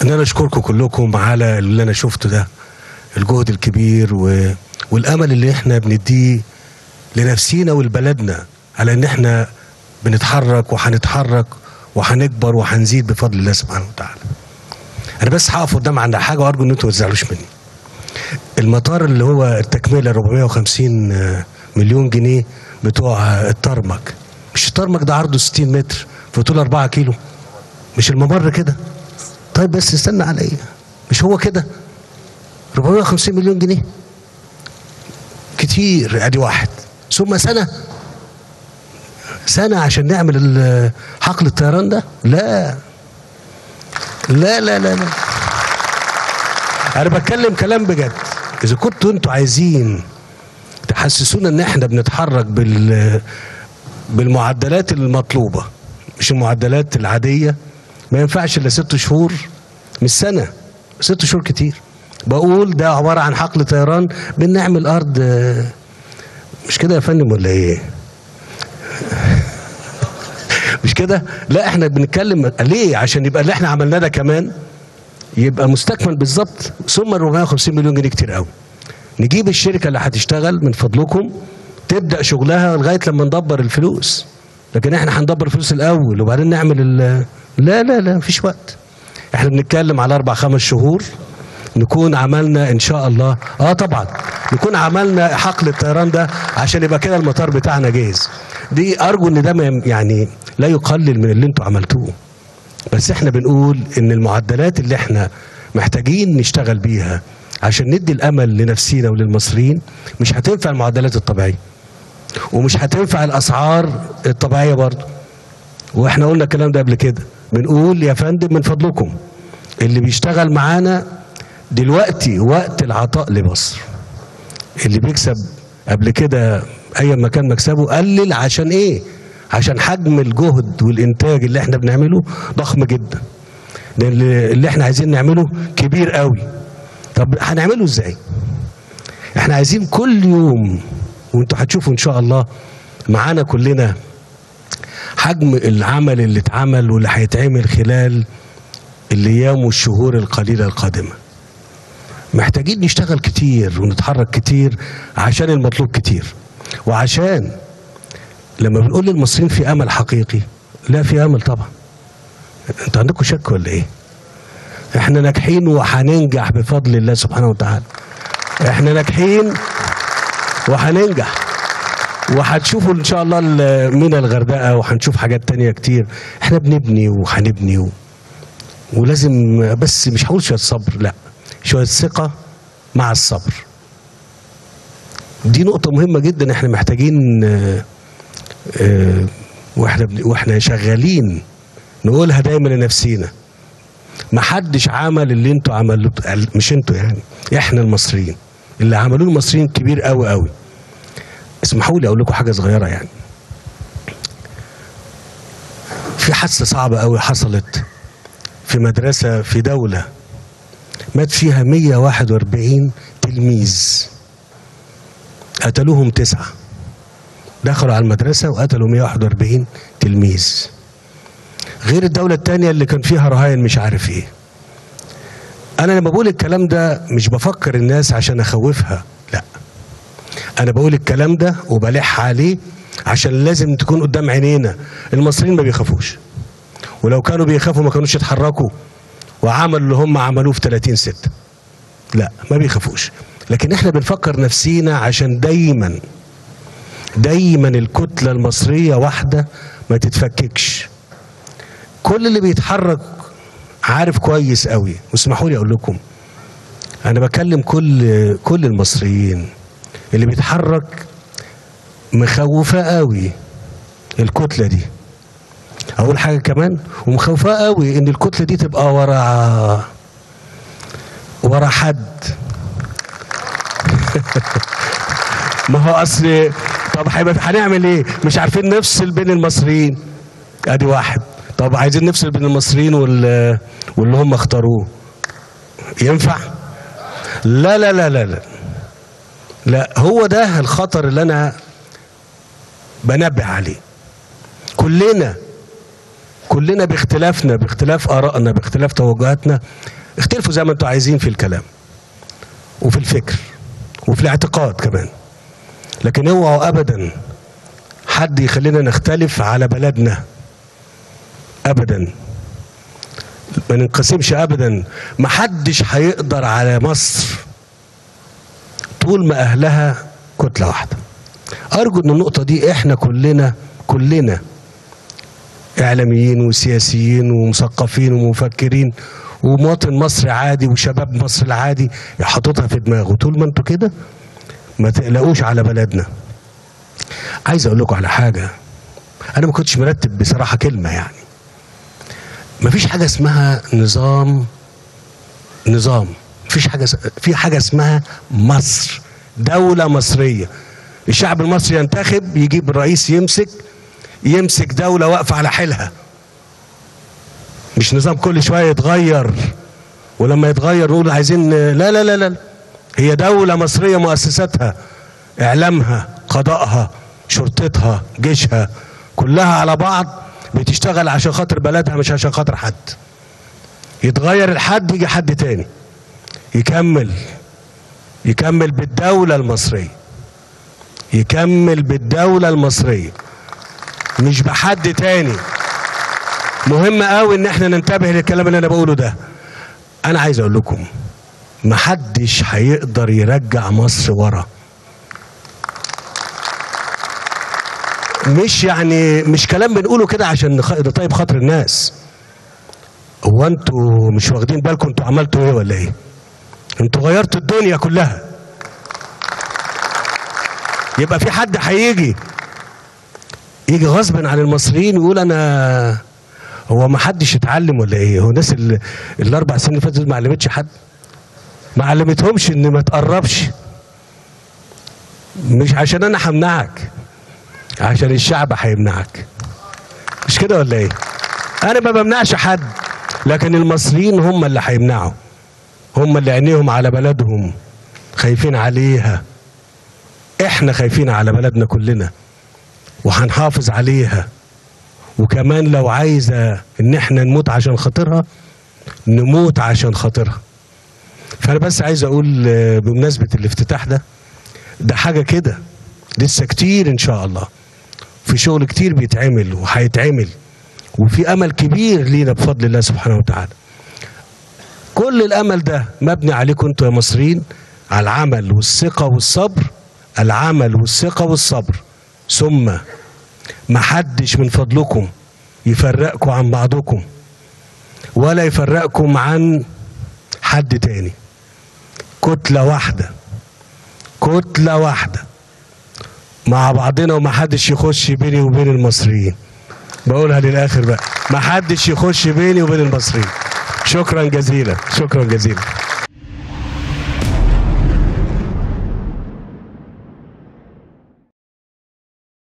ان انا اشكركم كلكم على اللي انا شفته ده، الجهد الكبير والامل اللي احنا بنديه لنفسينا ولبلدنا، على ان احنا بنتحرك وهنتحرك وهنكبر وهنزيد بفضل الله سبحانه وتعالى. انا بس هقف قدام عند حاجه وارجو ان انتوا ما تزعلوش مني. المطار اللي هو التكمله 450 مليون جنيه بتوع الترمك، مش الترمك ده عرضه 60 متر في طول 4 كيلو؟ مش الممر كده؟ طيب بس استنى عليا، مش هو كده 450 مليون جنيه كتير، ادي واحد، ثم سنة عشان نعمل حقل الطيران ده؟ لا لا لا لا لا، انا بتكلم كلام بجد. اذا كنتوا انتوا عايزين تحسسونا ان احنا بنتحرك بالمعدلات المطلوبة، مش المعدلات العادية، ما ينفعش الا 6 شهور، مش سنة، 6 شهور كتير. بقول ده عبارة عن حقل طيران بنعمل أرض، مش كده يا فندم ولا إيه؟ مش كده؟ لا احنا بنتكلم ليه؟ عشان يبقى اللي احنا عملناه ده كمان يبقى مستكمل بالظبط. ثم 450 مليون جنيه كتير قوي. نجيب الشركة اللي هتشتغل من فضلكم تبدأ شغلها لغاية لما ندبر الفلوس، لكن احنا هندبر الفلوس الأول وبعدين نعمل لا لا لا، مفيش وقت. احنا بنتكلم على 4-5 شهور نكون عملنا ان شاء الله، طبعا نكون عملنا حقل الطيران ده عشان يبقى كده المطار بتاعنا جاهز. دي ارجو ان ده يعني لا يقلل من اللي انتوا عملتوه، بس احنا بنقول ان المعدلات اللي احنا محتاجين نشتغل بيها عشان ندي الامل لنفسينا وللمصريين مش هتنفع المعدلات الطبيعيه، ومش هتنفع الاسعار الطبيعيه برضه. واحنا قلنا الكلام ده قبل كده، بنقول يا فندم من فضلكم اللي بيشتغل معانا دلوقتي وقت العطاء لمصر. اللي بيكسب قبل كده اي ما كان مكسبه قلل، عشان ايه؟ عشان حجم الجهد والانتاج اللي احنا بنعمله ضخم جدا، اللي احنا عايزين نعمله كبير قوي. طب هنعمله ازاي؟ احنا عايزين كل يوم، وانتوا هتشوفوا ان شاء الله معانا كلنا حجم العمل اللي اتعمل واللي هيتعمل خلال الايام والشهور القليله القادمه. محتاجين نشتغل كتير ونتحرك كتير عشان المطلوب كتير، وعشان لما بنقول للمصريين في امل حقيقي، لا في امل طبعا. انتوا عندكم شك ولا ايه؟ احنا ناجحين وهننجح بفضل الله سبحانه وتعالى. احنا ناجحين وهننجح، وهتشوفوا ان شاء الله من الغردقه، وهنشوف حاجات تانية كتير. احنا بنبني وهنبني ولازم، بس مش هقول شويه صبر، لا، شويه ثقه مع الصبر. دي نقطه مهمه جدا احنا محتاجين واحنا شغالين نقولها دايما لنفسينا. محدش عمل اللي انتوا عملوه، مش انتوا يعني، احنا المصريين اللي عملوه المصريين كبير قوي قوي. اسمحوا لي اقول لكم حاجه صغيره يعني. في حادثه صعبه قوي حصلت في مدرسه في دوله مات فيها 141 تلميذ، قتلوهم 9، دخلوا على المدرسه وقتلوا 141 تلميذ، غير الدوله الثانيه اللي كان فيها رهائن مش عارف ايه. انا لما بقول الكلام ده مش بفكر الناس عشان اخوفها، لا، انا بقول الكلام ده وبلح عليه عشان لازم تكون قدام عينينا. المصريين ما بيخافوش، ولو كانوا بيخافوا ما كانوش يتحركوا وعملوا اللي هم عملوه في 30/6. لا، ما بيخافوش، لكن احنا بنفكر نفسينا عشان دايما الكتلة المصرية واحدة ما تتفككش. كل اللي بيتحرك عارف كويس قوي، واسمحوا لي اقول لكم انا بكلم كل المصريين اللي بيتحرك مخوفاه قوي الكتلة دي. اول حاجة كمان ومخوفاه قوي ان الكتلة دي تبقى ورا حد. ما هو اصل طب هنعمل ايه؟ مش عارفين نفصل بين المصريين، ادي واحد. طب عايزين نفصل بين المصريين واللي هم اختاروه، ينفع؟ لا لا لا لا لا لا، هو ده الخطر اللي انا بنبه عليه. كلنا باختلافنا، باختلاف ارائنا، باختلاف توجهاتنا، اختلفوا زي ما انتوا عايزين في الكلام وفي الفكر وفي الاعتقاد كمان، لكن اوعوا ابدا حد يخلينا نختلف على بلدنا ابدا. ما ننقسمش ابدا. ما حدش هيقدر على مصر طول ما اهلها كتله واحده. ارجو ان النقطه دي احنا كلنا اعلاميين وسياسيين ومثقفين ومفكرين ومواطن مصري عادي وشباب مصر العادي يحطوها في دماغه. طول ما انتوا كده ما تقلقوش على بلدنا. عايز اقول لكم على حاجه، انا ما كنتش مرتب بصراحه كلمه، يعني ما فيش حاجه اسمها نظام، مفيش حاجه، في حاجه اسمها مصر، دوله مصريه. الشعب المصري ينتخب، يجيب الرئيس يمسك دوله واقفه على حيلها، مش نظام كل شويه يتغير، ولما يتغير نقول عايزين لا لا لا لا. هي دوله مصريه، مؤسساتها، اعلامها، قضائها، شرطتها، جيشها، كلها على بعض بتشتغل عشان خاطر بلدها، مش عشان خاطر حد. يتغير الحد يجي حد تاني يكمل بالدولة المصرية، يكمل بالدولة المصرية، مش بحد تاني. مهم قوي ان احنا ننتبه للكلام اللي انا بقوله ده. انا عايز اقول لكم محدش هيقدر يرجع مصر ورا. مش كلام بنقوله كده عشان نطيب خاطر الناس. هو انتوا مش واخدين بالكم انتوا عملتوا ايه ولا ايه؟ انتوا غيرتوا الدنيا كلها. يبقى في حد هيجي غصب عن المصريين ويقول انا، هو ما حدش اتعلم ولا ايه؟ هو الناس الاربع سنين اللي فاتت ما علمتش حد؟ ما علمتهمش ان ما تقربش؟ مش عشان انا همنعك، عشان الشعب هيمنعك. مش كده ولا ايه؟ انا ما بمنعش حد، لكن المصريين هم اللي هيمنعوا، هم اللي عينيهم على بلدهم، خايفين عليها. احنا خايفين على بلدنا كلنا وهنحافظ عليها، وكمان لو عايزه ان احنا نموت عشان خاطرها نموت عشان خاطرها. فانا بس عايز اقول بمناسبه الافتتاح ده حاجه كده، لسه كتير ان شاء الله، في شغل كتير بيتعمل وهيتعمل، وفي امل كبير لينا بفضل الله سبحانه وتعالى. كل الامل ده مبني عليكم انتوا يا مصريين، على العمل والثقه والصبر، العمل والثقه والصبر. ثم ما حدش من فضلكم يفرقكم عن بعضكم ولا يفرقكم عن حد تاني. كتله واحده مع بعضنا، وما حدش يخش بيني وبين المصريين. بقولها للاخر بقى، ما حدش يخش بيني وبين المصريين. شكرا جزيلا.